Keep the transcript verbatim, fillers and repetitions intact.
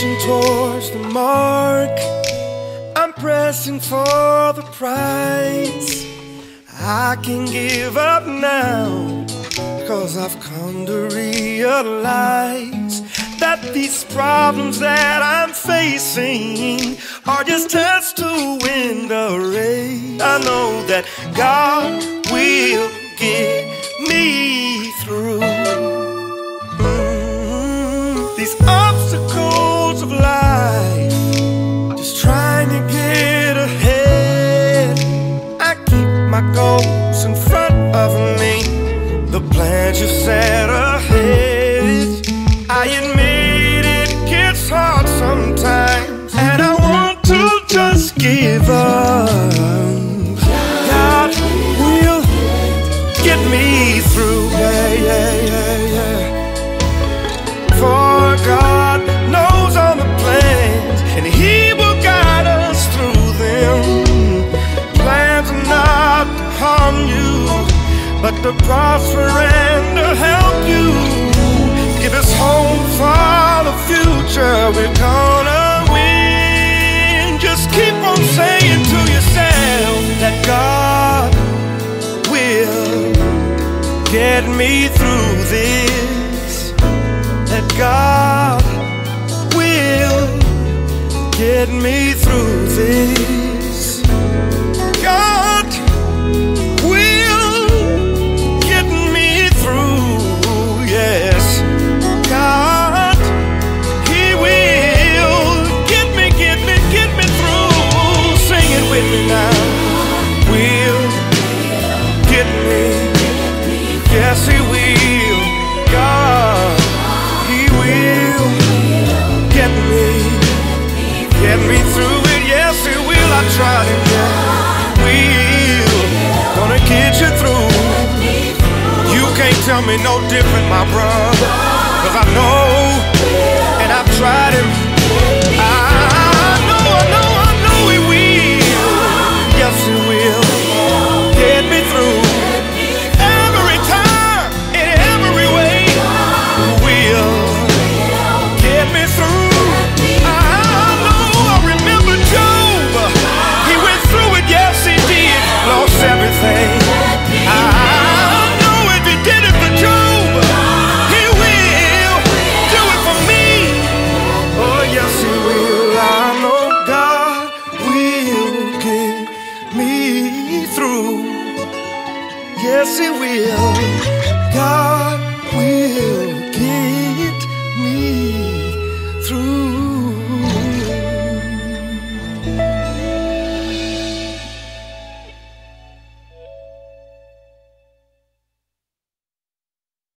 Marching towards the mark, I'm pressing for the prize. I can give up now, cause I've come to realize that these problems that I'm facing are just tests to win the race. I know that God will get me through. Mm-hmm. These obstacles of life, just trying to get ahead. I keep my goals in front of me, the plans you set ahead. I admit it gets hard sometimes, and I want to just give up. God will get me through, yeah, yeah, yeah, yeah. For God knows all the plans, and He will guide us through them. Plans are not to harm you, but to prosper and to help you. Give us hope for the future, we're gonna win. Just keep on saying to yourself that God will get me through this. That God will get me through this. God will get me through, yes. God, He will get me, get me, get me through. Sing it with me now. Will get me, yes He will. God, He will get me, get me through it, yes He will. I tried Him, yeah. Will, gonna get you through. You can't tell me no different, my brother, cause I know, and I've tried Him. I know, I know, I know He will. Yes He will get me through. Every time, in every way, will get me through. I know, I remember Job. He went through it, yes He did. Lost everything. I know if He did it for Job, He will do it for me. Oh yes He will. I know God will get me through. Yes He will. God